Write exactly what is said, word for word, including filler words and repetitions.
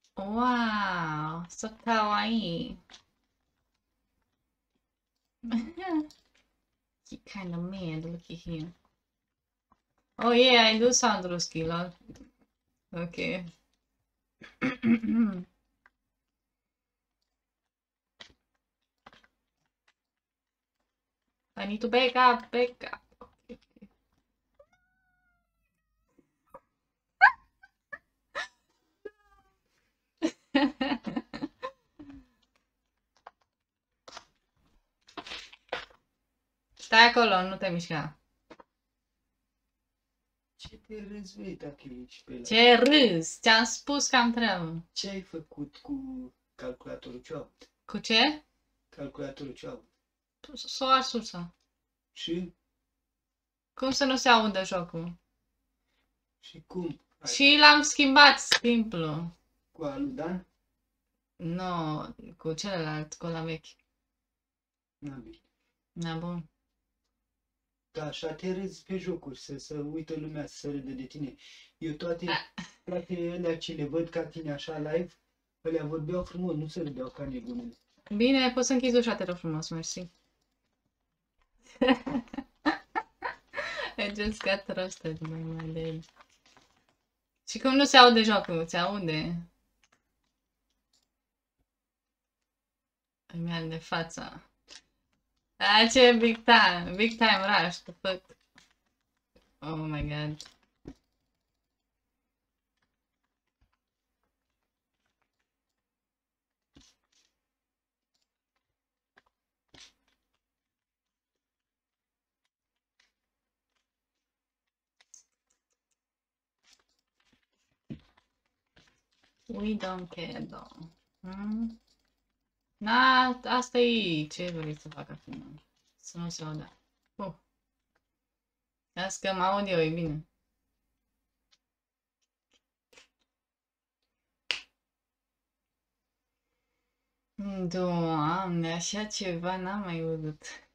Wow, so kawaii. He kind of mad, look at him. Oh yeah, I do sound rusky, lol. Okay. I need to back up, back up. Okay, okay. Stai acolo, nu te mișca. Ce te râzi, băi, dacă ești pe la... Ce râzi? Ți-am spus că am treabă. Ce ai făcut cu calculatorul ce au? Cu ce? Calculatorul ce au? S-o ars sursa. Și? Cum să nu se audă jocul? Și cum? Ai Și l-am schimbat, simplu. cu alu Dan? Nu, cu celălalt, cu ăla vechi. Na, bine. Na, bun. Da, așa te râzi pe jocuri, să, să uită lumea să râde de tine. Eu toate, toate alea ce le văd ca tine așa live, alea vorbeau frumos, nu se râdeau ca nebunele. Bine, poți să închizi ușa, te rog frumos, mersi. I just got roasted, my dude. Și cum nu se aude jocul? Se aude? Îmi ia de fața. Ah, ce big time, big time rush, the fuck. Oh my god. We don't care, though. Hmm? Na, asta e ce vrei să fac acum. Să nu se audă. Uh. Las că mă aud eu, e bine. Doamne, așa ceva n-am mai văzut.